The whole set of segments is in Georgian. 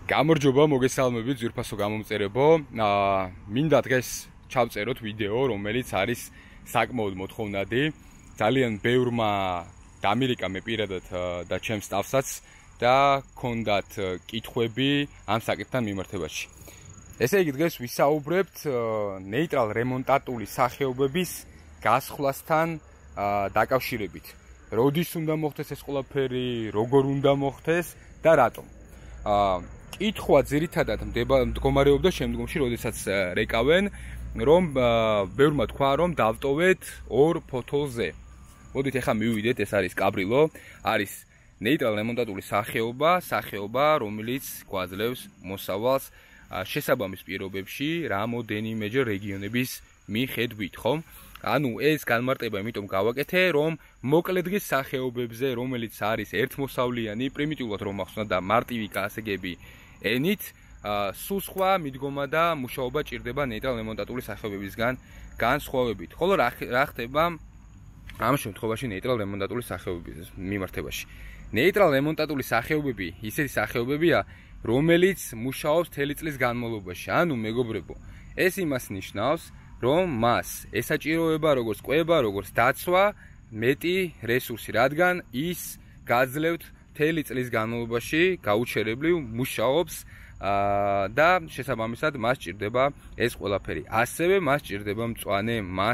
გამარჯობა, მოგესალმებით ძვირფასო გამომწერებო. მინდა დღეს ჩავწეროთ ვიდეო, რომელიც არის საკმაოდ მოთხოვნადი. ძალიან ბევრმა დამირეკა მე პირადად და ჩემს სტაფსაც და ჰქონდათ კითხვები ამ საკითხთან მიმართებაში. ესე იგი დღეს ვისაუბრებთ ნეიტრალ რემონტატული სახეობების გასხვლასთან დაკავშირებით. როდის უნდა მოხდეს ეს ყველაფერი, როგორ უნდა მოხდეს და რატომ. კითხვა ძირითადად მდგომარეობდა შემდგომში, როდესაც რეკავენ, რომ ბევრმა თქვა, რომ დავტოვეთ ორ ფოთოლზე. მოდით ახლა მივიდეთ, ეს არის კაბრილო, არის ნეიტრალ რემონტატული სახეობა, რომელიც გვაძლევს მოსავალს შესაბამის პირობებში რამოდენიმეჯერ რეგიონების მიხედვით, ხომ? ანუ ეს განმარტება იმიტომ გავაკეთე, რომ მოკლედ დღის სახეობებზე, რომელიც არის ერთმოსავლიანი, პრიმიტიულად რომ ახსნა და მარტივი გასაგები ენით, სულ სხვა მიდგომა და მუშაობა ჭირდება ნეიტრალ რემონტატული სახეობებისგან განსხვავებით. ხოლო რა ხდება ამ შემთხვევაში ნეიტრალ რემონტატული სახეობების მიმართებაში? ნეიტრალ რემონტატული სახეობები ისეთი სახეობებია, რომელიც მუშაობს მთელი წლის განმავლობაში. ანუ მეგობრებო, ეს იმას ნიშნავს, რომ მას ესაჭიროება როგორც კვება, როგორც დაცვა მეტი რესურსი, რადგან ის გაძლევთ მთელი წლის განმავლობაში გაუჩერებლივ მუშაობს და შესაბამისად მას ჭირდება ეს ყველაფერი. ასევე მას ჭირდება მწვანე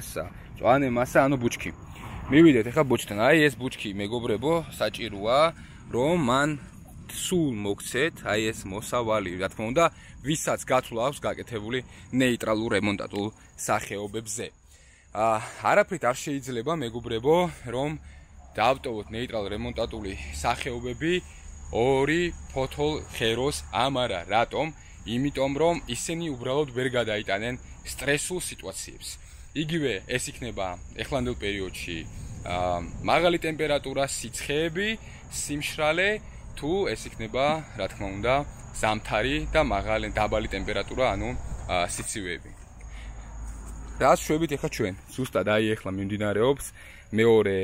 მასა, ანუ ბუჩქი. მივიდეთ ახლა ბუჩქთან. აი ეს ბუჩქი, მეგობრებო, საჭიროა, რომ მან სულ მოგცეთ, აი ეს მოსავალი, რა თქმა უნდა, ვისაც გათვლა აქვს გაკეთებული ნეიტრალურ რემონტატულ სახეობებზე. არაფრით არ შეიძლება, მეგობრებო, რომ დავტოვოთ ნეიტრალ რემონტატული სახეობები ორი ფოთოლ ღეროს ამარა. რატომ? იმიტომ რომ ისინი უბრალოდ ვერ გადაიტანენ სტრესულ სიტუაციებს. იგივე ეს იქნება ეხლანდელ პერიოდში მაღალი ტემპერატურა, სიცხეები, სიმშრალე, თუ ეს იქნება, რა თქმა უნდა, ზამთარი და დაბალი ტემპერატურა, ანუ სიცივეები. რას შვებით ახლა ჩვენ? ზუსტად აი ახლა მიმდინარეობს მეორე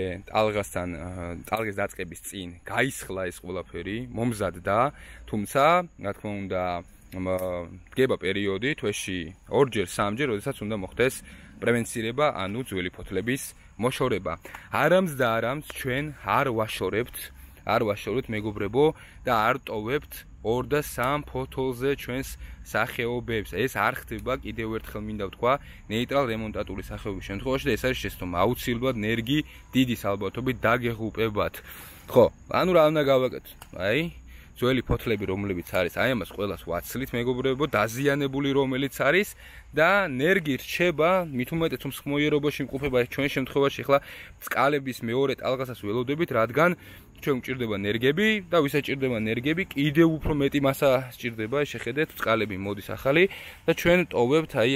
ტალღის დაწყების წინ გაისხლა ეს ყველაფერი, მომზადდა, თუმცა, რა თქმა უნდა, დგება პერიოდი თვეში 2-3-ჯერ, როდესაც უნდა მოხდეს პრევენცირება, ანუ ძველი ფოთლების მოშორება. არამც ჩვენ არ ვაშორებთ, მეგობრებო, და არ ტოვებთ 2 და 3 ფოთოლზე ჩვენს სახეობებს. ეს არ ხდება, კიდევ ერთხელ მინდა ვთქვა, ნეიტრალ რემონტატული სახეობის შემთხვევაში და ეს არის შეცდომა. აუცილებლად ნერგი დიდის ალბათობით დაგეღუპებათ. ხო, ანუ რა უნდა გავაკეთოთ? აი, ძველი ფოთლები, რომლებიც არის, აი ამას ყველას ვაცლით, მეგობრებო, დაზიანებული რომელიც არის და ნერგი რჩება, მით უმეტეს რომ ხმოიერობაში იმყოფება ჩვენ შემთხვევაში ახლა წყალების მეორე ტალღასაც ველოდებით, რადგან ჩვენ გვჭირდება ნერგები და ვისაც ჭირდება ნერგები, კიდევ უფრო მეტი მასა სჭირდება, შეხედეთ, წყალები მოდის ახალი და ჩვენ ტოვებთ აი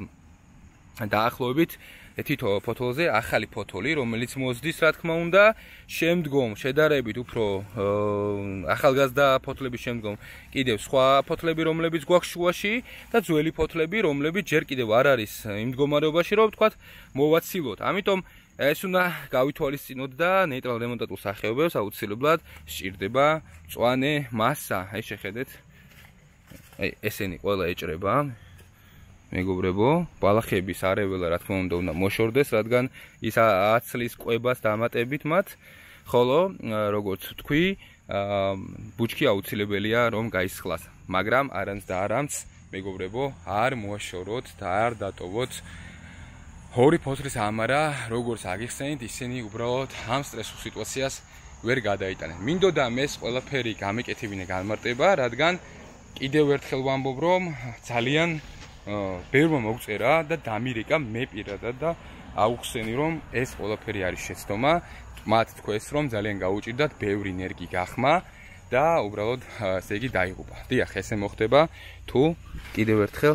დაახლოებით თითო ფოთოლზე ახალი ფოთოლი, რომელიც მოსდის, რა თქმა უნდა, შემდგომ შედარებით უფრო ახალგაზრდა ფოთლების შემდგომ კიდევ სხვა ფოთლები, რომლებიც გვაქვს შუაში და ძველი ფოთლები, რომლებიც ჯერ კიდევ არ არის იმ მდგომარეობაში, რომ ვთქვათ, მოვაცილოთ. ამიტომ ეს უნდა გავითვალისწინოთ და ნეიტრალ რემონტატულ სახეობებს აუცილებლად სჭირდება მწვანე მასა. აი შეხედეთ. აი ესენი ყველა ეჭრება. მეგობრებო, ბალახების არეველა, რა თქმა უნდა მოშორდეს, რადგან ის აცლის კვებას დამატებით მათ, ხოლო როგორც თქვი, ბუჩქი აუცილებელია რომ გაისხლას, მაგრამ არამც, მეგობრებო, არ მოაშოროთ და არ დატოვოთ ორი ფოთლის ამარა, როგორც აგიხსენით, ისინი უბრალოდ ამ სტრესულ სიტუაციას ვერ გადაიტანენ. მინდოდა ეს ყველაფერი გამეკეთებინე განმარტება, რადგან კიდევ ერთხელ ვამბობ, რომ ძალიან ბევრმა მოგწერა და დამირეკა მე პირადად და აუხსენი, რომ ეს ყველაფერი არის შეცდომა. მათ თქვეს, რომ ძალიან გაუჭირდათ ბევრი ნერგი გახმა და უბრალოდ ესე იგი დაიღუპა. დიახ, ესე მოხდება, თუ კიდევ ერთხელ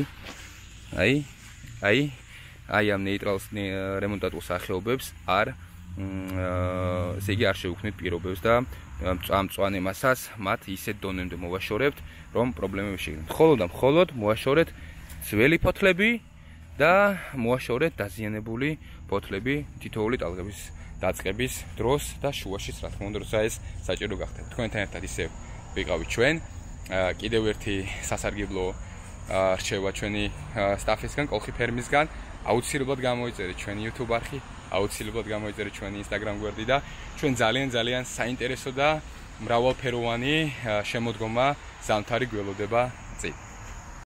აი ამ ნეიტრალ რემონტატულ სახეობებს ესე იგი არ შევქმნით პირობებს და ამ მწვანე მასას მათ ისეთ დონემდე მოვაშორებთ, რომ პრობლემები შეგვიძლია. მხოლოდ მოაშორეთ ძველი ფოთლები და მოაშორეთ დაზიანებული ფოთლები თითოეული ტალღების დაწყების დროს და შუაშიც, რა თქმა უნდა, როცა ეს საჭირო გახდება. თქვენთან ერთად ისევ ვიყავით ჩვენ კიდევ ერთი სასარგებლო რჩევა ჩვენი სტაფისგან, კოლხი ფერმისგან. აუცილებლად გამოიწერეთ ჩვენი YouTube არხი, აუცილებლად გამოიწერეთ ჩვენი Instagram გვერდი და ჩვენ ძალიან საინტერესო და მრავალფეროვანი შემოდგომა ზამთარი გველოდება წინ.